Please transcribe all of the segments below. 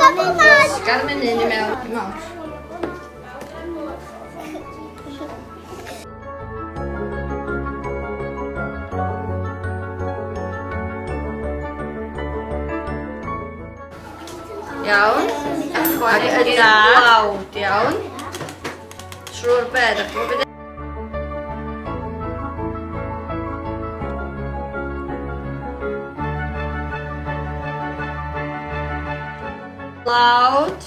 Gad mynd i mewn i mewn. Iawn. Ac ydy blawd, iawn. Trwy'r bed, ac yn blawd.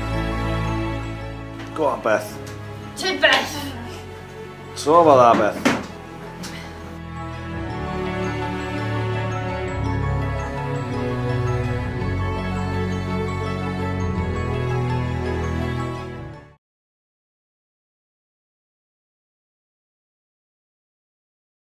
Go on, Beth. Ty Beth. Tro fel dda, Beth.